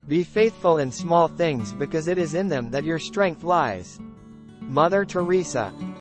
Be faithful in small things because it is in them that your strength lies. Mother Teresa.